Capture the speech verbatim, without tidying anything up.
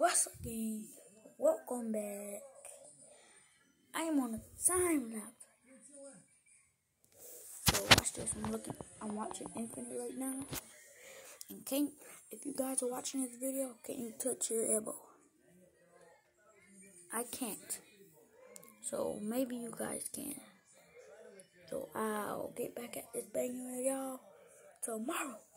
What's up, gang? Welcome back. I am on a time lapse. So watch this. I'm looking. I'm watching Infinite right now. And can if you guys are watching this video, can you touch your elbow? I can't. So maybe you guys can. So I'll get back at this banger, y'all, tomorrow.